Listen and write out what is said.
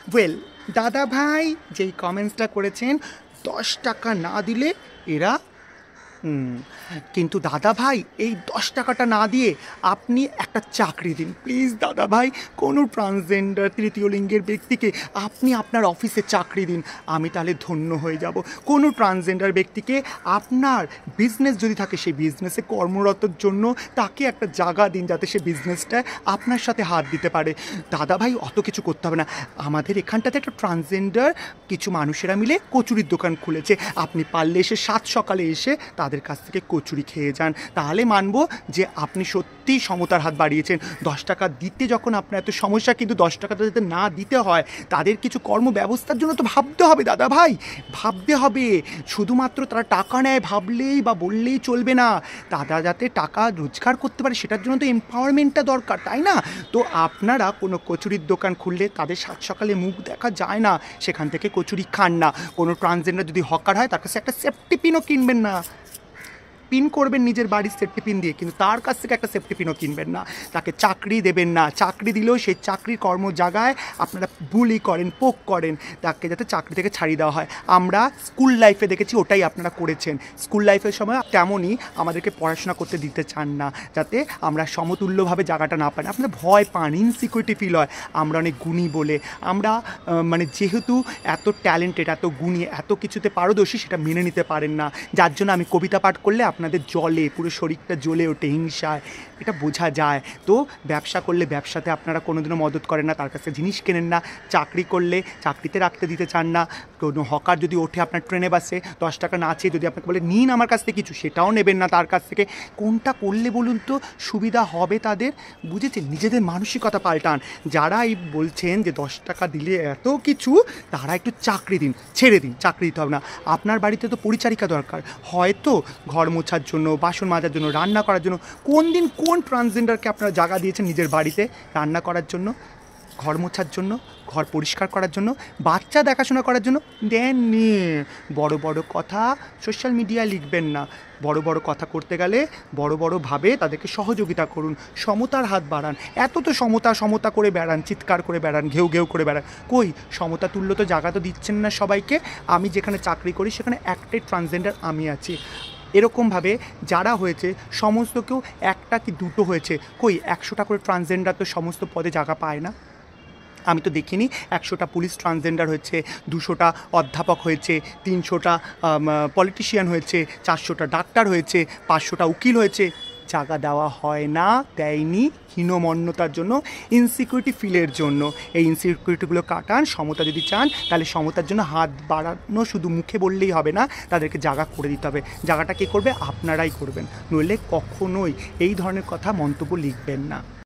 Well, দাদা ভাই যেই কমেন্টসটা করেছেন 10 টাকা না দিলে এরা কিন্তু দাদা ভাই এই 10 টাকাটা না দিয়ে আপনি একটা চাকরি দিন প্লিজ। দাদা ভাই কোনো ট্রান্সজেন্ডার তৃতীয় লিঙ্গের ব্যক্তিকে আপনি আপনার অফিসে চাকরি দিন, আমি তাহলে ধন্য হয়ে যাব। কোনো ট্রান্সজেন্ডার ব্যক্তিকে আপনার বিজনেস যদি থাকে সেই বিজনেসে কর্মরতর জন্য তাকে একটা জায়গা দিন যাতে সে বিজনেসটায় আপনার সাথে হাত দিতে পারে। দাদা ভাই অত কিছু করতে হবে না, আমাদের এখানটাতে একটা ট্রান্সজেন্ডার কিছু মানুষেরা মিলে কচুরির দোকান খুলেছে, আপনি পারলে এসে 7 সকালে এসে তাদের কাছ থেকে কচুরি খেয়ে যান, তাহলে মানবো যে আপনি সত্যিই সমতার হাত বাড়িয়েছেন। 10 টাকা দিতে যখন আপনার এত সমস্যা, কিন্তু 10 টাকাটা যাতে না দিতে হয় তাদের কিছু কর্ম ব্যবস্থার জন্য তো ভাবতে হবে দাদা ভাই, ভাবতে হবে। শুধুমাত্র তারা টাকা নেয় ভাবলেই বা বললেই চলবে না, তারা যাতে টাকা রোজগার করতে পারে সেটার জন্য তো এম্পাওয়ারমেন্টটা দরকার, তাই না? তো আপনারা কোনো কচুরির দোকান খুললে তাদের 7 সকালে মুখ দেখা যায় না, সেখান থেকে কচুরি খান না। কোনো ট্রান্সজেন্ডার যদি হকার হয় তার কাছে একটা সেফটি পিনও কিনবেন না, পিন করবেন নিজের বাড়ির সেফটি পিন দিয়ে, কিন্তু তার কাছ থেকে একটা সেফটি পিনও কিনবেন না। তাকে চাকরি দেবেন না, চাকরি দিলেও সেই চাকরির কর্ম জায়গায় আপনারা বুলি করেন, পোক করেন, তাকে যাতে চাকরি থেকে ছাড়িয়ে দেওয়া হয়। আমরা স্কুল লাইফে দেখেছি ওটাই আপনারা করেছেন। স্কুল লাইফের সময় তেমনই আমাদেরকে পড়াশোনা করতে দিতে চান না, যাতে আমরা সমতুল্যভাবে জায়গাটা না পাই। আপনারা ভয় পান, ইনসিকিউরিটি ফিল হয় আমরা অনেক গুণী বলে। আমরা মানে যেহেতু এত ট্যালেন্টেড, এত গুণী, এত কিছুতে পারদর্শী, সেটা মেনে নিতে পারেন না, যার জন্য আমি কবিতা পাঠ করলে আপনাদের জলে পুরো শরীরটা জ্বলে ওঠে হিংসায়, এটা বোঝা যায়। তো ব্যবসা করলে ব্যবসাতে আপনারা কোনোদিনও মদত করেন না, তার কাছে জিনিস কেনেন না। চাকরি করলে চাকরিতে রাখতে দিতে চান না। কোনো হকার যদি ওঠে আপনার ট্রেনে বাসে 10 টাকা না চেয়ে যদি আপনাকে বলে নিন আমার কাছ থেকে কিছু, সেটাও নেবেন না তার কাছ থেকে। কোনটা করলে বলুন তো সুবিধা হবে তাদের? বুঝেছেন? নিজেদের মানসিকতা পাল্টান। যারা এই বলছেন যে 10 টাকা দিলে এত কিছু, তারা একটু চাকরি দিন, ছেড়ে দিন, চাকরি দিতে হবে না। আপনার বাড়িতে তো পরিচারিকা দরকার, হয়তো ঘর মোছার জন্য, বাসন মাজার জন্য, রান্না করার জন্য। কোন দিন কোন ট্রান্সজেন্ডারকে আপনারা জায়গা দিয়েছেন নিজের বাড়িতে রান্না করার জন্য, ঘর মোছার জন্য, ঘর পরিষ্কার করার জন্য, বাচ্চা দেখাশোনা করার জন্য? দেননি। বড় বড় কথা সোশ্যাল মিডিয়ায় লিখবেন না। বড় বড় কথা করতে গেলে বড় বড়ভাবে তাদেরকে সহযোগিতা করুন, সমতার হাত বাড়ান। এত তো সমতা সমতা করে বেড়ান, চিৎকার করে বেড়ান, ঘেউ ঘেউ করে বেড়ান, কই সমতা তুল্য তো জায়গা তো দিচ্ছেন না সবাইকে। আমি যেখানে চাকরি করি সেখানে একটাই ট্রান্সজেন্ডার আমি আছি। এরকমভাবে যারা হয়েছে সমস্ত কেউ একটা কি দুটো হয়েছে, কই 100টা করে ট্রান্সজেন্ডার তো সমস্ত পদে জায়গা পায় না। আমি তো দেখিনি 100টা পুলিশ ট্রান্সজেন্ডার হয়েছে, 200টা অধ্যাপক হয়েছে, 300টা পলিটিশিয়ান হয়েছে, 400টা ডাক্তার হয়েছে, 500টা উকিল হয়েছে। জায়গা দেওয়া হয় না, দেয়নি হীনমন্যতার জন্য, ইনসিকিউরিটি ফিলের জন্য। এই ইনসিকিউরিটিগুলো কাটান। সমতা যদি চান তাহলে সমতার জন্য হাত বাড়ানো শুধু মুখে বললেই হবে না, তাদেরকে জায়গা করে দিতে হবে। জায়গাটা কে করবে? আপনারাই করবেন, নইলে কখনোই এই ধরনের কথা মন্তব্য লিখবেন না।